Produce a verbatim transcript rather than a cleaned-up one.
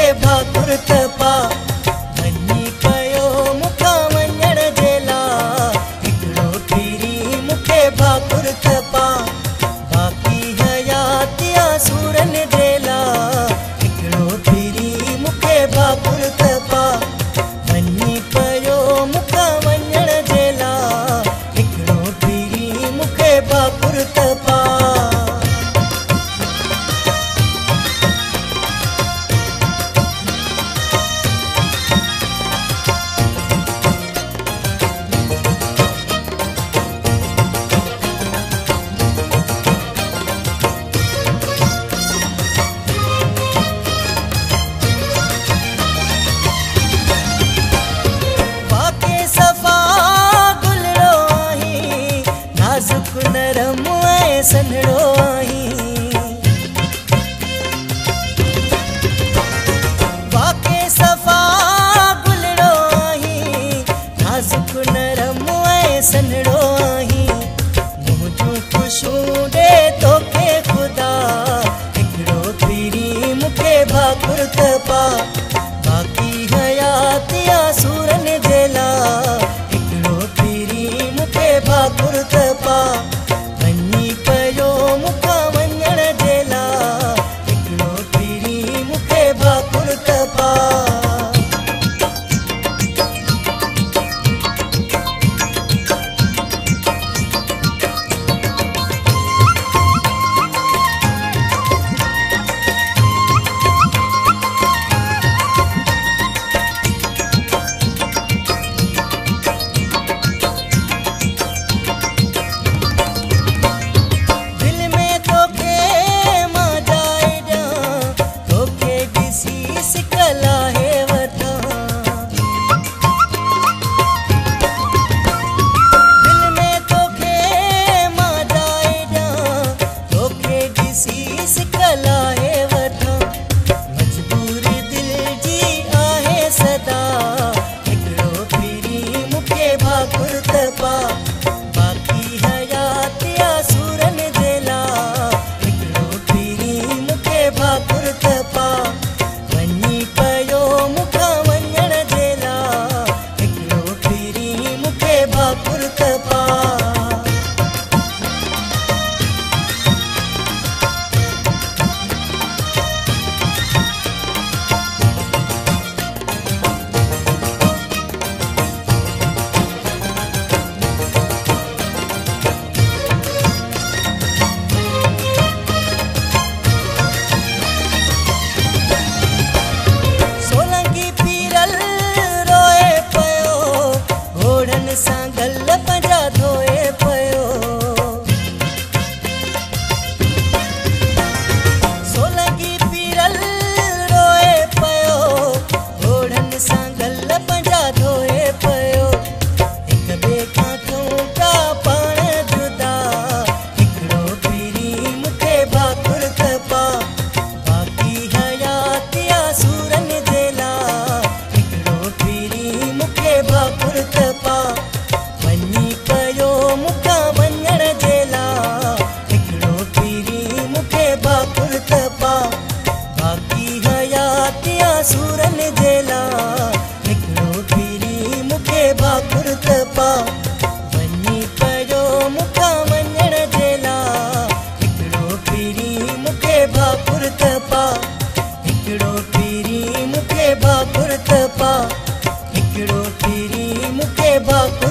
भाकुर तपा वञी पियो मूंखां वञण जे लाइ हिकिड़ो पीरी मूंखे भाकुर तपा बाक़ी हयाती सूरनि जे लाइ हिकिड़ो पीरी मूंखे भाकुर तपा वञी पियो मूंखां वञण जे लाइ हिकिड़ो पीरी मूंखे भाकुर तपा नरम ऐं सन्हड़ो आहीं वाके सफ़ा गुलड़ो आहीं नाज़ुक नरम ऐं सन्हड़ो आहीं मुंहुं जूं ख़ुशूं ॾे तोखे ख़ुदा हिकिड़ो पीरी मूंखे भाकुर तपा बाक़ी हयाती सूरनि जे लाइ हिकिड़ो पीरी मूंखे भाकुर तपा वञी पियो मूंखां वञण जे लाइ हिकिड़ो पीरी मूंखे भाकुर तपा बाक़ी हयाती सूरनि जे लाइ हिकिड़ो पीरी मूंखे भाकुर तपा वञी पियो मूंखां वञण जे लाइ हिकिड़ो पीरी मूंखे भाकुर तपा वञी पियो मूंखां वञण जे लाइ हिकिड़ो पीरी मूंखे भाकुर तपा बाक़ी हयाती सूरनि जे लाइ हिकिड़ो पीरी मूंखे भाकुर तपा वञी पियो मूंखां वञण जे लाइ हिकिड़ो पीरी मूंखे भाकुर तपा हिकिड़ो पीरी मूंखे भाकुर तपा हिकिड़ो पीरी मूंखे भाकुर